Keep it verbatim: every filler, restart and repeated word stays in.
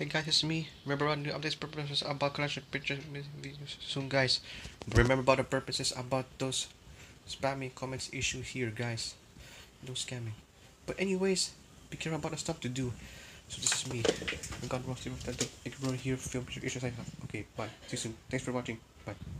Hey guys, it's me. Remember about new updates purposes about collection pictures videos soon, guys. Remember about the purposes about those spammy comments issue here, guys. No scamming. But anyways, be careful about the stuff to do. So this is me. I'm gone. Thank you for here. Film picture issues. Okay, bye. See you soon. Thanks for watching. Bye.